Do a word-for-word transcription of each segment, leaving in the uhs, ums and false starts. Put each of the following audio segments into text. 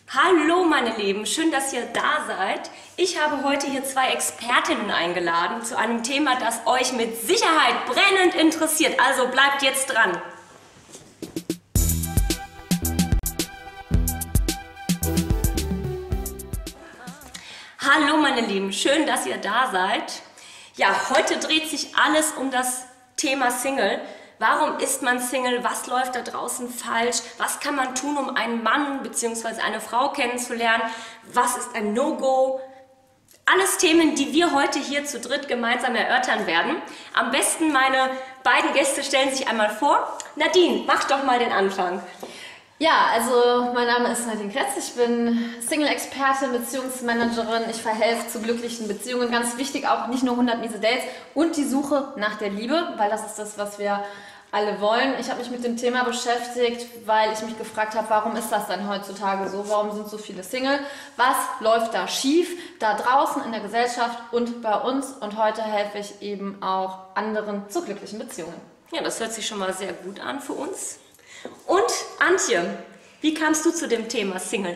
Hallo meine Lieben, schön, dass ihr da seid. Ich habe heute hier zwei Expertinnen eingeladen zu einem Thema, das euch mit Sicherheit brennend interessiert. Also bleibt jetzt dran. Hallo meine Lieben, schön, dass ihr da seid. Ja, heute dreht sich alles um das Thema Single. Warum ist man Single? Was läuft da draußen falsch? Was kann man tun, um einen Mann bzw. eine Frau kennenzulernen? Was ist ein No-Go? Alles Themen, die wir heute hier zu dritt gemeinsam erörtern werden. Am besten meine beiden Gäste stellen sich einmal vor. Nadine, mach doch mal den Anfang. Ja, also mein Name ist Nadine Kretz, ich bin Single-Expertin, Beziehungsmanagerin, ich verhelfe zu glücklichen Beziehungen, ganz wichtig auch nicht nur hundert miese Dates und die Suche nach der Liebe, weil das ist das, was wir alle wollen. Ich habe mich mit dem Thema beschäftigt, weil ich mich gefragt habe, warum ist das denn heutzutage so, warum sind so viele Single, was läuft da schief, da draußen in der Gesellschaft und bei uns, und heute helfe ich eben auch anderen zu glücklichen Beziehungen. Ja, das hört sich schon mal sehr gut an für uns. Und Antje, wie kamst du zu dem Thema Single?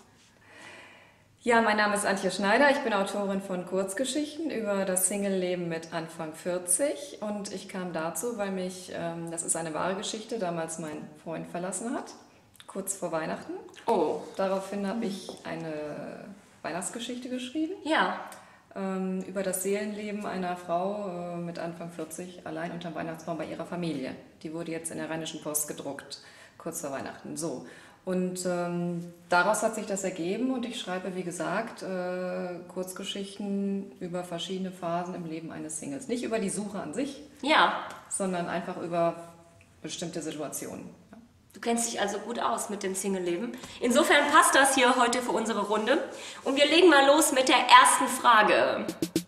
Ja, mein Name ist Antje Schneider, ich bin Autorin von Kurzgeschichten über das Single-Leben mit Anfang vierzig, und ich kam dazu, weil mich, ähm, das ist eine wahre Geschichte, damals mein Freund verlassen hat, kurz vor Weihnachten. Oh. Daraufhin habe ich eine Weihnachtsgeschichte geschrieben. Ja. Ähm, über das Seelenleben einer Frau äh, mit Anfang vierzig, allein unterm Weihnachtsbaum bei ihrer Familie. Die wurde jetzt in der Rheinischen Post gedruckt, kurz vor Weihnachten. So. Und ähm, daraus hat sich das ergeben, und ich schreibe, wie gesagt, äh, Kurzgeschichten über verschiedene Phasen im Leben eines Singles. Nicht über die Suche an sich, Ja. sondern einfach über bestimmte Situationen. Du kennst dich also gut aus mit dem Single-Leben. Insofern passt das hier heute für unsere Runde. Und wir legen mal los mit der ersten Frage.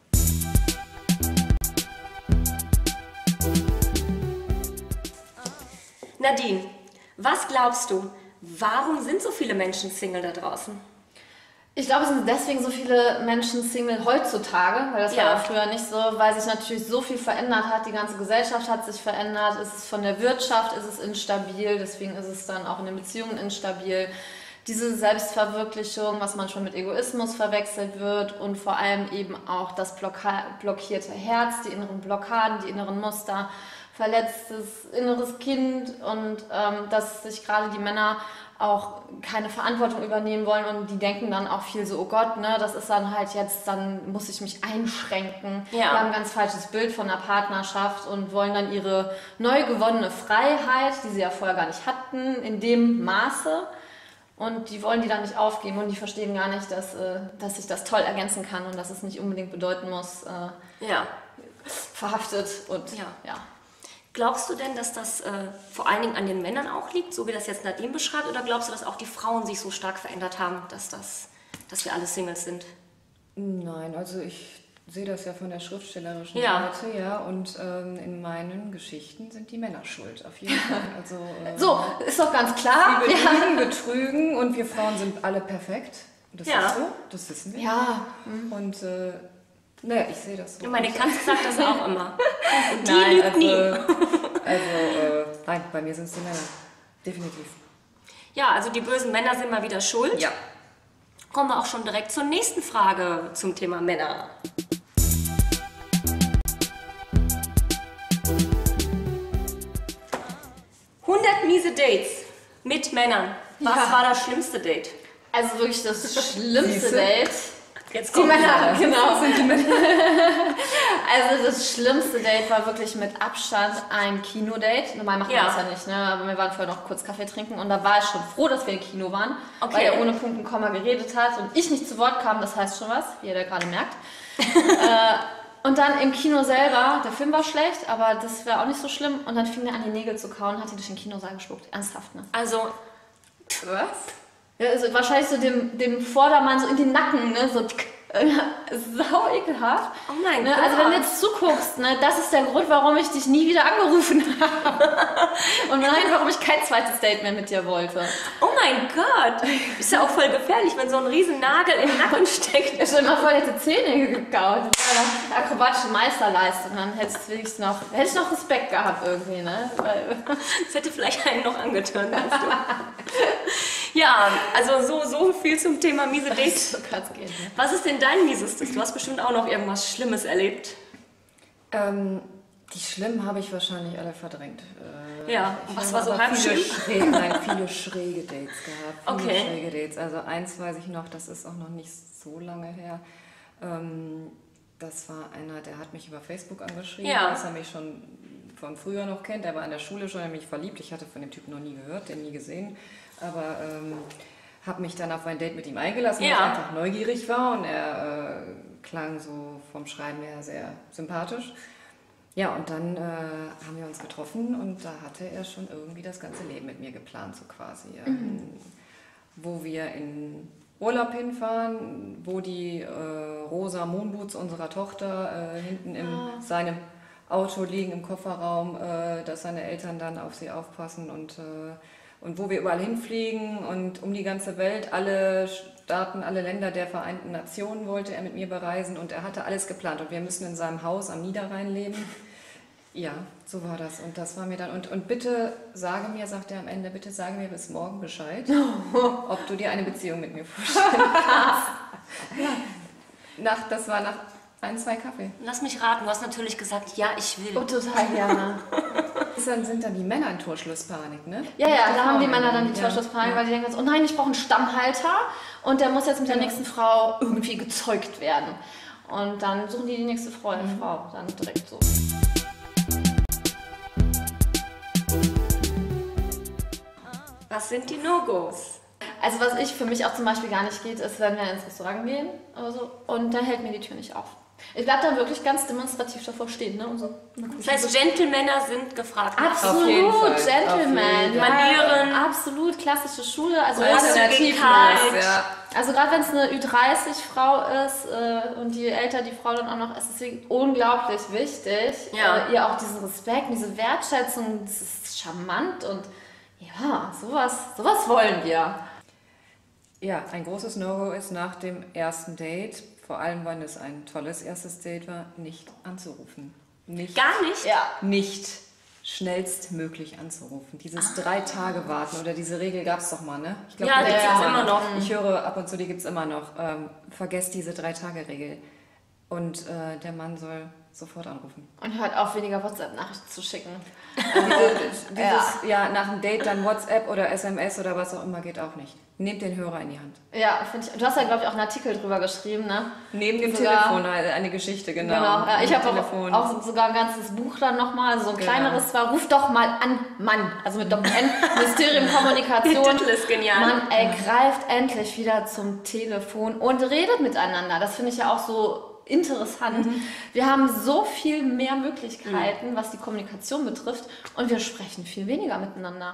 Nadine, was glaubst du, warum sind so viele Menschen Single da draußen? Ich glaube, es sind deswegen so viele Menschen Single heutzutage, weil das Ja. war auch früher nicht so, weil sich natürlich so viel verändert hat. Die ganze Gesellschaft hat sich verändert, es ist von der Wirtschaft, ist es instabil, deswegen ist es dann auch in den Beziehungen instabil. Diese Selbstverwirklichung, was manchmal mit Egoismus verwechselt wird, und vor allem eben auch das blocka- blockierte Herz, die inneren Blockaden, die inneren Muster, verletztes inneres Kind, und ähm, dass sich gerade die Männer auch keine Verantwortung übernehmen wollen, und die denken dann auch viel so, oh Gott, ne, das ist dann halt jetzt, dann muss ich mich einschränken. Ja. Die haben ein ganz falsches Bild von einer Partnerschaft und wollen dann ihre neu gewonnene Freiheit, die sie ja vorher gar nicht hatten, in dem Maße, und die wollen die dann nicht aufgeben, und die verstehen gar nicht, dass, äh, dass sich das toll ergänzen kann und dass es nicht unbedingt bedeuten muss, äh, Ja. verhaftet und Ja. ja. Glaubst du denn, dass das äh, vor allen Dingen an den Männern auch liegt, so wie das jetzt Nadine beschreibt, oder glaubst du, dass auch die Frauen sich so stark verändert haben, dass, das, dass wir alle Singles sind? Nein, also ich sehe das ja von der schriftstellerischen Ja. Seite, ja, und ähm, in meinen Geschichten sind die Männer schuld, auf jeden Fall. Also, äh, So, ist doch ganz klar. Sie belügen, betrügen, und wir Frauen sind alle perfekt. Das Ja. ist so, das wissen wir. Ja. Und äh, naja, ich sehe das so. Und meine Katze sagt das auch immer. Und die Nein, lügt also, nie. also äh, nein, bei mir sind es die Männer. Definitiv. Ja, also die bösen Männer sind mal wieder schuld. Ja. Kommen wir auch schon direkt zur nächsten Frage zum Thema Männer. hundert miese Dates mit Männern. Was Ja. war das schlimmste Date? Also wirklich das schlimmste Siehste? Date. Jetzt Die kommt Männer, genau. Sind die Männer. Also das schlimmste Date war wirklich mit Abstand ein Kinodate. Normal machen wir Ja. das ja nicht, ne? Aber wir waren vorher noch kurz Kaffee trinken, und da war ich schon froh, dass wir im Kino waren, Okay. weil er ohne Punkt und Komma geredet hat und ich nicht zu Wort kam, das heißt schon was, wie ihr da gerade merkt. äh, und dann im Kino selber, der Film war schlecht, aber das wäre auch nicht so schlimm, und dann fing er an, die Nägel zu kauen, hat die durch den Kinosaal gespuckt. Ernsthaft, ne? Also, Was? Ja, also wahrscheinlich so dem, dem Vordermann so in den Nacken, ne? So tsk, äh, sau ekelhaft. oh mein Ne? Gott. Also wenn du jetzt zuguckst, ne, das ist der Grund, warum ich dich nie wieder angerufen habe. Und nein, warum ich kein zweites Date mehr mit dir wollte. Oh mein Gott. Ist ja auch voll gefährlich, wenn so ein riesen Nagel im Nacken steckt. Ich stell dir mal vor, der hätte Zähne gekaut. Das war eine akrobatische Meisterleistung. Dann hättest du wenigstens noch, hätte ich noch Respekt gehabt irgendwie, ne? Weil Das hätte vielleicht einen noch angetan, meinst du? Ja, also so, so viel zum Thema miese Dates. So kann's gehen, ne? Was ist denn dein miesestes? Du hast bestimmt auch noch irgendwas Schlimmes erlebt. Ähm, die schlimmen habe ich wahrscheinlich alle verdrängt. Äh, Ja, ich was habe war so aber halb viele schlimm? schräge, nein, viele schräge Dates gehabt. Viele Okay. schräge Dates. Also eins weiß ich noch, das ist auch noch nicht so lange her. Ähm, das war einer, der hat mich über Facebook angeschrieben, Ja. dass er mich schon von früher noch kennt. Der war in der Schule schon in mich verliebt. Ich hatte von dem Typen noch nie gehört, den nie gesehen. Aber ähm, habe mich dann auf ein Date mit ihm eingelassen, weil Ja. ich einfach neugierig war. Und er äh, klang so vom Schreiben her sehr sympathisch. Ja, und dann äh, haben wir uns getroffen und da hatte er schon irgendwie das ganze Leben mit mir geplant, so quasi. Ja. Mhm. Wo wir in Urlaub hinfahren, wo die äh, rosa Moonboots unserer Tochter äh, hinten in Ah. seinem Auto liegen, im Kofferraum, äh, dass seine Eltern dann auf sie aufpassen und, äh, und wo wir überall hinfliegen und um die ganze Welt, alle Staaten, alle Länder der Vereinten Nationen wollte er mit mir bereisen und er hatte alles geplant und wir müssen in seinem Haus am Niederrhein leben. Ja, so war das und das war mir dann, und, und bitte sage mir, sagt er am Ende, bitte sage mir bis morgen Bescheid, ob du dir eine Beziehung mit mir vorstellen kannst. Ja. Nach, das war nach ein, zwei Kaffee. Lass mich raten, du hast natürlich gesagt, ja, ich will. Oh, total gerne. Dann sind dann die Männer in Torschlusspanik, ne? Ja, ja, Nicht da haben die Frauen. Männer dann die Ja. Torschlusspanik, weil die denken so, oh nein, ich brauche einen Stammhalter und der muss jetzt mit der nächsten Frau irgendwie gezeugt werden. Und dann suchen die die nächste Frau, Mhm. Frau dann direkt so. Was sind die No-Gos? Also was ich für mich auch zum Beispiel gar nicht geht, ist, wenn wir ins Restaurant gehen oder so und dann hält mir die Tür nicht auf. Ich bleib dann wirklich ganz demonstrativ davor stehen, ne? Und so. Das heißt, Gentlemänner sind gefragt. Absolut, Auf jeden Fall, Gentleman, auf jeden Fall. Manieren. Ja, absolut, klassische Schule. Also Großzügigkeit. gerade Ja. also gerade wenn es eine Ü dreißig Frau ist äh, und je älter die Frau dann auch noch ist, ist es unglaublich wichtig, Ja. äh, ihr auch diesen Respekt, diese Wertschätzung, das ist charmant und ja, sowas, sowas wollen wir. Ja, ein großes No-Go ist nach dem ersten Date, vor allem wenn es ein tolles erstes Date war, nicht anzurufen. Nicht, Gar nicht? Ja. nicht schnellstmöglich anzurufen. Dieses drei Tage warten oder diese Regel gab es doch mal, ne? Ich glaub, Ja, die die gibt's gibt's immer noch. Ich höre ab und zu, die gibt es immer noch. Ähm, vergesst diese drei Tage Regel. Und äh, der Mann soll sofort anrufen. Und hört auf, weniger WhatsApp-Nachrichten zu schicken. Dieses, dieses, ja. nach dem Date dann WhatsApp oder S M S oder was auch immer geht auch nicht. Nehmt den Hörer in die Hand. Ja, finde ich. Du hast ja, glaube ich, auch einen Artikel drüber geschrieben, ne? Neben dem Sogar- Telefon eine eine Geschichte, genau. Genau, ja, ich Neben habe Telefon. auch, auch sogar ein ganzes Buch dann nochmal, also so ein Genau. kleineres zwar, ruf doch mal an, Mann, also mit Doppel-N, Mysterium Der Kommunikation. Titel ist genial. Mann, ey, greift endlich wieder zum Telefon und redet miteinander. Das finde ich ja auch so interessant. Wir haben so viel mehr Möglichkeiten, was die Kommunikation betrifft und wir sprechen viel weniger miteinander.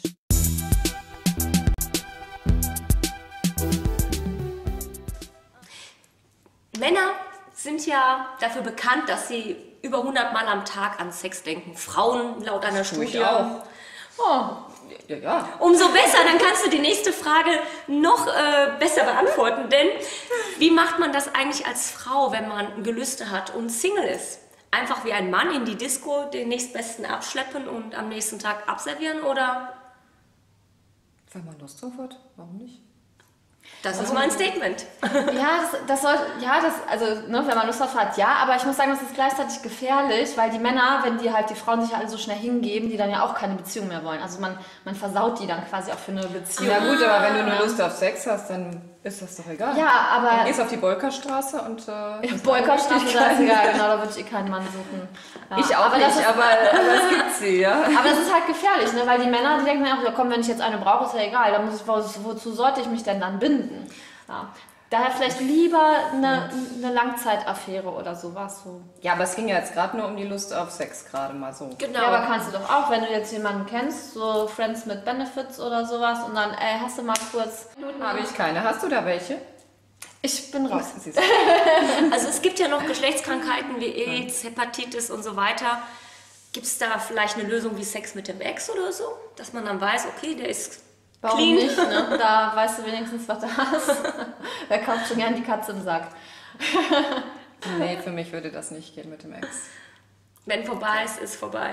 Männer sind ja dafür bekannt, dass sie über hundert Mal am Tag an Sex denken. Frauen laut einer tue ich Studie auch. Oh, Ja, ja. Umso besser, dann kannst du die nächste Frage noch äh, besser beantworten. Denn wie macht man das eigentlich als Frau, wenn man Gelüste hat und Single ist? Einfach wie ein Mann in die Disco den nächstbesten abschleppen und am nächsten Tag abservieren? Oder Wenn man Lust drauf hat, warum nicht? das ist mein Statement. ja, das, das soll, ja, das, also, ne, wenn man Lust drauf hat, ja, aber ich muss sagen, das ist gleichzeitig gefährlich, weil die Männer, wenn die halt, die Frauen sich ja alle so schnell hingeben, die dann ja auch keine Beziehung mehr wollen. Also man, man versaut die dann quasi auch für eine Beziehung. Ja gut, aber wenn du nur Lust auf Sex hast, dann ist das doch egal. Ja, Dann aber gehst auf die Bolkerstraße und... Äh, ja, Bolkerstraße, da ist egal, genau, da würde ich keinen Mann suchen. Ja, Ich auch aber nicht, das ist, aber, aber es gibt sie, ja. aber das ist halt gefährlich, ne, weil die Männer, die denken auch, ja komm, wenn ich jetzt eine brauche, ist ja egal, dann muss ich, wo- wozu sollte ich mich denn dann binden? Ja. Daher vielleicht lieber eine, eine Langzeitaffäre oder sowas. So. Ja, aber es ging ja jetzt gerade nur um die Lust auf Sex, gerade mal so. Genau. Ja, aber kannst du doch auch, wenn du jetzt jemanden kennst, so Friends mit Benefits oder sowas und dann, ey, hast du mal kurz... Habe ich keine. Hast du da welche? Ich bin raus. Siehst du. Also es gibt ja noch Geschlechtskrankheiten wie AIDS, Hepatitis und so weiter. Gibt es da vielleicht eine Lösung wie Sex mit dem Ex oder so? Dass man dann weiß, okay, der ist Warum clean. nicht, ne? Da weißt du wenigstens, was du hast. Wer kauft schon gern die Katze im Sack? Nee, für mich würde das nicht gehen mit dem Ex. Wenn vorbei ist, ist vorbei.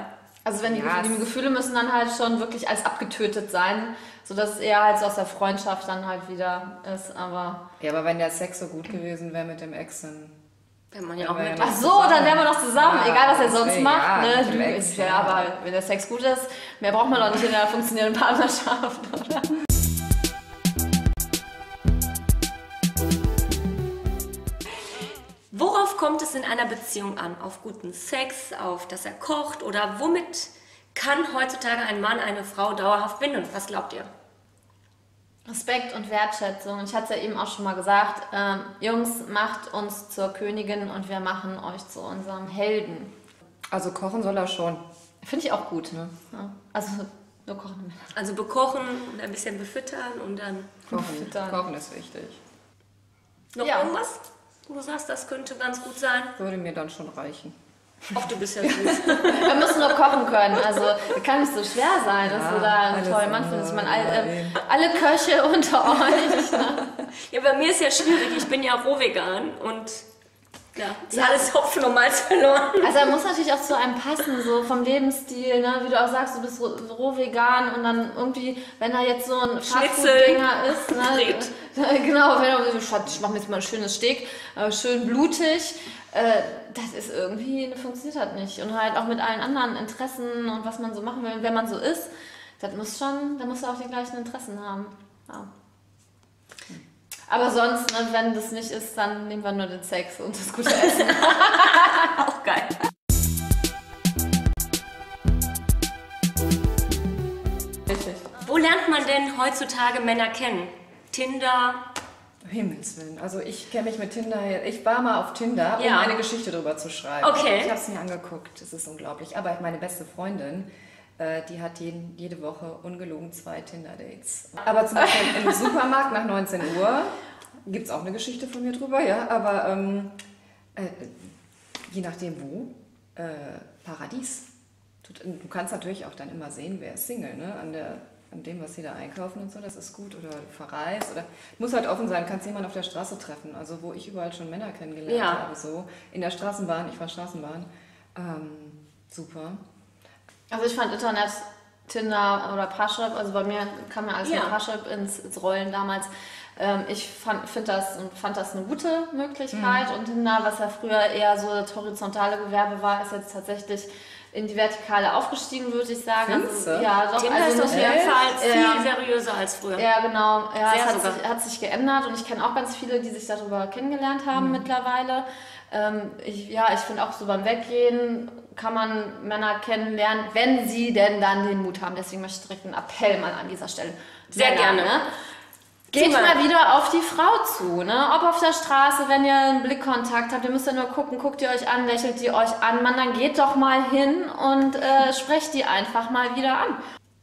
Also wenn die, Ja, Gefühle, die es- Gefühle müssen dann halt schon wirklich als abgetötet sein, sodass es eher halt so aus der Freundschaft dann halt wieder ist, aber... Ja, aber wenn der Sex so gut gewesen wäre mit dem Ex, dann... Wenn man ja Wenn auch wir ja mit. noch- Ach so, dann wären wir doch zusammen, Ja, egal was er sonst deswegen, macht. ja, Ne? mit dem Ex, ja, ja. aber wenn der Sex gut ist, mehr braucht man doch nicht in einer funktionierenden Partnerschaft, oder? Worauf kommt es in einer Beziehung an? Auf guten Sex, auf dass er kocht oder womit kann heutzutage ein Mann eine Frau dauerhaft binden? Was glaubt ihr? Respekt und Wertschätzung. Ich hatte es ja eben auch schon mal gesagt, ähm, Jungs, macht uns zur Königin und wir machen euch zu unserem Helden. Also kochen soll er schon. Finde ich auch gut. Ne? Ja. Also nur kochen Männer. Also bekochen und ein bisschen befüttern und dann Kochen, Füttern. Kochen ist wichtig. noch Ja. irgendwas, wo du sagst, das könnte ganz gut sein? Würde mir dann schon reichen. Ach, du bist ja süß. Wir müssen nur kochen können. Also kann nicht so schwer sein, dass Ja, du da einen alles tollen Mann andere, findest. Man, ja, all, eben. äh, alle Köche unter euch. Ne? Ja, bei mir ist ja schwierig. Ich bin ja rohvegan und ja, ist Ja. alles Hopfen und Malz verloren. Also er muss natürlich auch zu einem passen, so vom Lebensstil, ne? Wie du auch sagst, du bist roh, roh vegan und dann irgendwie, wenn er jetzt so ein Fastfood-Gänger ist, ne? Dreht. äh, genau, wenn er so, Schatz, ich mach mir jetzt mal ein schönes Steak, äh, schön blutig, äh, das ist irgendwie, funktioniert halt nicht. Und halt auch mit allen anderen Interessen und was man so machen will, wenn man so ist, das muss schon, da muss er auch die gleichen Interessen haben. Ja. Aber sonst, ne, wenn das nicht ist, dann nehmen wir nur den Sex und das gute Essen. Auch geil. Richtig. Wo lernt man denn heutzutage Männer kennen? Tinder? Um Himmels Willen. Also ich kenne mich mit Tinder, ich war mal auf Tinder, um Ja. eine Geschichte drüber zu schreiben. Okay. Ich habe es mir angeguckt, es ist unglaublich. Aber meine beste Freundin, äh, die hat jeden, jede Woche ungelogen zwei Tinder-Dates. Aber zum Beispiel im Supermarkt nach neunzehn Uhr gibt es auch eine Geschichte von mir drüber, ja. Aber ähm, äh, je nachdem wo, äh, Paradies. Du, du kannst natürlich auch dann immer sehen, wer ist Single, ne? An der an dem, was sie da einkaufen und so, das ist gut. Oder du verreist. Oder muss halt offen sein, kannst jemanden auf der Straße treffen. Also wo ich überall schon Männer kennengelernt Ja. habe. So. In der Straßenbahn, ich war Straßenbahn. Ähm, super. Also ich fand Internet, Tinder oder Parship, also bei mir kam ja alles Ja. mit Parship ins, ins Rollen damals. Ähm, ich fand, find das, und fand das eine gute Möglichkeit und Tinder, was ja früher eher so das horizontale Gewerbe war, ist jetzt tatsächlich in die Vertikale aufgestiegen, würde ich sagen. Findest Also, du? ja, doch. Tinder also ist auf nicht- jeden Fall viel Ja. seriöser als früher. Ja, genau. Ja, Sehr es hat sogar. sich, hat sich geändert und ich kenne auch ganz viele, die sich darüber kennengelernt haben mittlerweile. Ähm, ich, ja, ich finde auch so beim Weggehen kann man Männer kennenlernen, wenn sie denn dann den Mut haben. Deswegen möchte ich direkt einen Appell mal an dieser Stelle. Sehr Männer, gerne. Ne? Geht Thema. mal wieder auf die Frau zu, ne? Ob auf der Straße, wenn ihr einen Blickkontakt habt, ihr müsst ja nur gucken, guckt ihr euch an, lächelt die euch an, Mann, dann geht doch mal hin und äh, sprecht die einfach mal wieder an.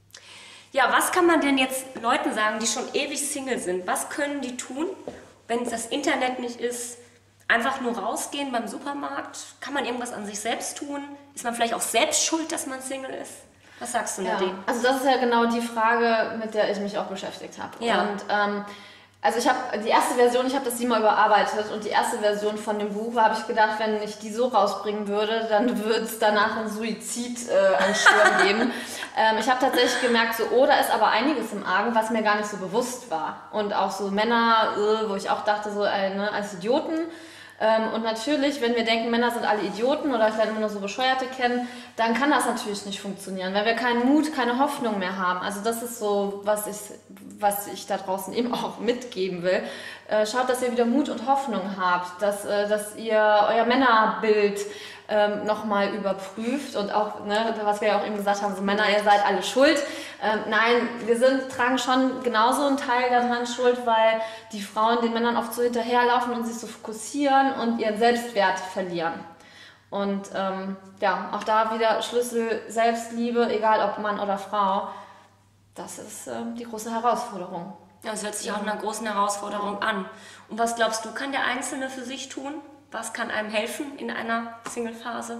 Ja, was kann man denn jetzt Leuten sagen, die schon ewig Single sind? Was können die tun, wenn es das Internet nicht ist? Einfach nur rausgehen beim Supermarkt? Kann man irgendwas an sich selbst tun? Ist man vielleicht auch selbst schuld, dass man Single ist? Was sagst du, Ja, Nadine? also das ist ja genau die Frage, mit der ich mich auch beschäftigt habe. Ja. Und ähm, also ich habe die erste Version, ich habe das siebenmal überarbeitet und die erste Version von dem Buch habe ich gedacht, wenn ich die so rausbringen würde, dann würde es danach einen Suizidansturm äh, geben. Ähm, ich habe tatsächlich gemerkt, so, oh, da ist aber einiges im Argen, was mir gar nicht so bewusst war. Und auch so Männer, äh, wo ich auch dachte, so äh, ne, als Idioten. Ähm, und natürlich, wenn wir denken, Männer sind alle Idioten oder ich lerne immer nur so Bescheuerte kennen, dann kann das natürlich nicht funktionieren, wenn wir keinen Mut, keine Hoffnung mehr haben. Also das ist so, was ich, was ich da draußen eben auch mitgeben will. Äh, schaut, dass ihr wieder Mut und Hoffnung habt, dass, äh, dass ihr euer Männerbild ähm, nochmal überprüft und auch, ne, was wir ja auch eben gesagt haben, so Männer, ihr seid alle schuld. Ähm, nein, wir sind, tragen schon genauso einen Teil daran schuld, weil die Frauen den Männern oft so hinterherlaufen und sich so fokussieren und ihren Selbstwert verlieren. Und ähm, ja, auch da wieder Schlüssel Selbstliebe, egal ob Mann oder Frau, das ist ähm, die große Herausforderung. Ja, das hört sich auch nach einer großen Herausforderung an. Und was glaubst du, kann der Einzelne für sich tun? Was kann einem helfen in einer Single-Phase?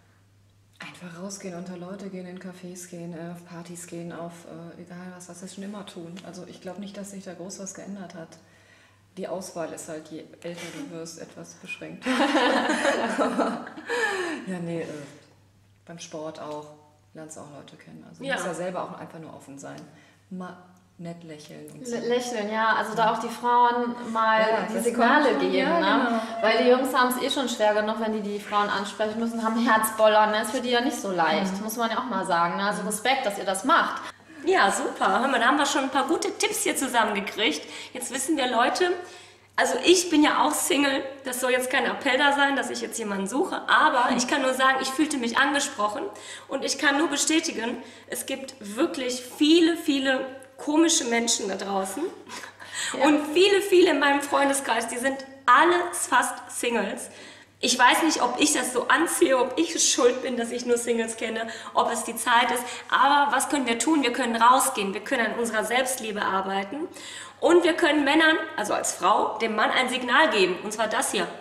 Einfach rausgehen, unter Leute gehen, in Cafés gehen, äh, auf Partys gehen, auf äh, egal was, was wir schon immer tun. Also ich glaube nicht, dass sich da groß was geändert hat. Die Auswahl ist halt, je älter du wirst, etwas beschränkt. Ja, nee, äh, beim Sport auch. lernst du auch Leute kennen. Also du Ja. musst ja selber auch einfach nur offen sein. Mal nett lächeln und so. Lä- Lächeln, ja, also da auch die Frauen mal Ja, die das Signale kommt schon, geben, ja, ne? genau. Weil die Jungs haben es eh schon schwer genug, wenn die die Frauen ansprechen müssen, haben Herzbollern, ne? Ist für die ja nicht so leicht, Mhm. muss man ja auch mal sagen, ne? Also Respekt, dass ihr das macht. Ja, super. Hör mal, da haben wir schon ein paar gute Tipps hier zusammengekriegt. Jetzt wissen wir, Leute, also ich bin ja auch Single. Das soll jetzt kein Appell da sein, dass ich jetzt jemanden suche. Aber ich kann nur sagen, ich fühlte mich angesprochen. Und ich kann nur bestätigen, es gibt wirklich viele, viele komische Menschen da draußen. Und viele, viele in meinem Freundeskreis, die sind alle fast Singles. Ich weiß nicht, ob ich das so anziehe, ob ich schuld bin, dass ich nur Singles kenne, ob es die Zeit ist. Aber was können wir tun? Wir können rausgehen, wir können an unserer Selbstliebe arbeiten und wir können Männern, also als Frau, dem Mann ein Signal geben. Und zwar das hier.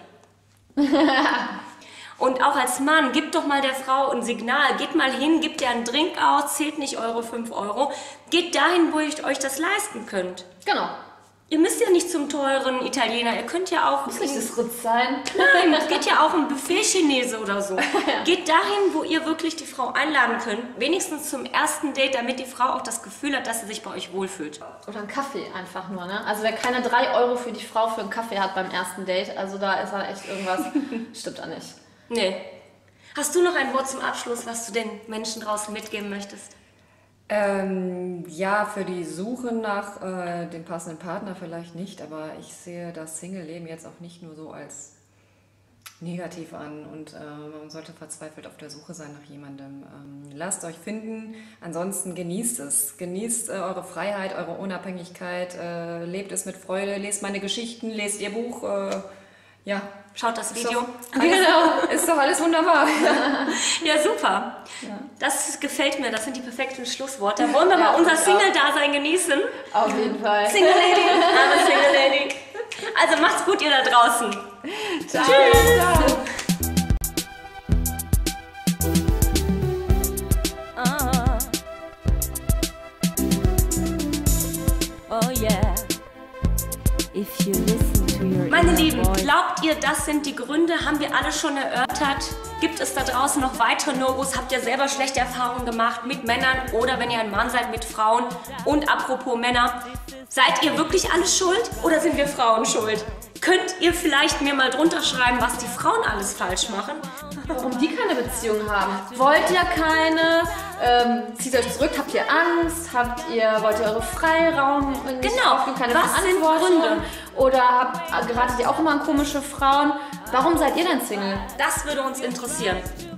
Und auch als Mann, gebt doch mal der Frau ein Signal. Geht mal hin, gebt ihr einen Drink aus, zählt nicht eure fünf Euro. Geht dahin, wo ihr euch das leisten könnt. Genau. Ihr müsst ja nicht zum teuren Italiener, ihr könnt ja auch... Muss nicht das Ritz sein. Nein, das geht ja auch ein Buffet-Chinese oder so. Geht dahin, wo ihr wirklich die Frau einladen könnt, wenigstens zum ersten Date, damit die Frau auch das Gefühl hat, dass sie sich bei euch wohlfühlt. Oder ein Kaffee einfach nur, ne? Also wer keine drei Euro für die Frau für einen Kaffee hat beim ersten Date, also da ist halt echt irgendwas, stimmt da nicht. Nee. Hast du noch ein Wort zum Abschluss, was du den Menschen draußen mitgeben möchtest? Ähm, ja, für die Suche nach äh, dem passenden Partner vielleicht nicht, aber ich sehe das Single-Leben jetzt auch nicht nur so als negativ an und äh, man sollte verzweifelt auf der Suche sein nach jemandem. Ähm, lasst euch finden, ansonsten genießt es. Genießt äh, eure Freiheit, eure Unabhängigkeit, äh, lebt es mit Freude, lest meine Geschichten, lest ihr Buch, äh, ja. Schaut das Ist Video. doch, alles, genau. Ist doch alles wunderbar. Ja, super. Ja. Das gefällt mir, das sind die perfekten Schlussworte. Wollen wir Ja, mal unser ich auch. Single-Dasein genießen? Auf jeden Fall. Single Lady, I'm a Single Lady. Also macht's gut, ihr da draußen. Ciao. Tschüss. Ciao. Oh yeah. If you listen to your Meine inner Lieben, voice. glaubt ihr, das sind die Gründe? Haben wir alle schon erörtert? Gibt es da draußen noch weitere No-Gos? Habt ihr selber schlechte Erfahrungen gemacht mit Männern oder wenn ihr ein Mann seid mit Frauen? Und apropos Männer, seid ihr wirklich alle schuld oder sind wir Frauen schuld? Könnt ihr vielleicht mir mal drunter schreiben, was die Frauen alles falsch machen? Warum die keine Beziehung haben? Wollt ihr keine? Ähm, zieht euch zurück? Habt ihr Angst? Habt ihr, wollt ihr eure Freiraum nicht Genau. aufgeben? Keine Was sind Verantwortung? Gründe? Oder habt, geratet ihr auch immer an komische Frauen? Warum seid ihr denn Single? Das würde uns interessieren.